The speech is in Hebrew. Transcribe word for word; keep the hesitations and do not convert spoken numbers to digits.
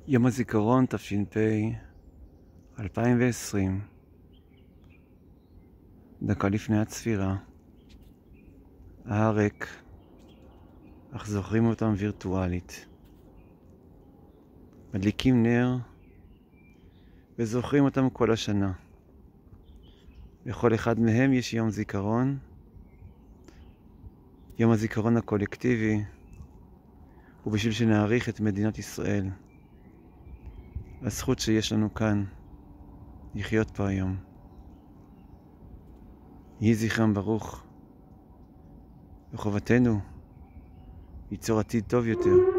יום הזיכרון תש"פ אלפיים ועשרים, דקה לפני הצפירה. ההר ריק, אך זוכרים אותם וירטואלית. מדליקים נר וזוכרים אותם כל השנה. לכל אחד מהם יש יום זיכרון. יום הזיכרון הקולקטיבי הוא בשביל שנעריך את מדינת ישראל. הזכות שיש לנו כאן לחיות פה היום. יהי זכרם ברוך. וחובתנו ליצור עתיד טוב יותר.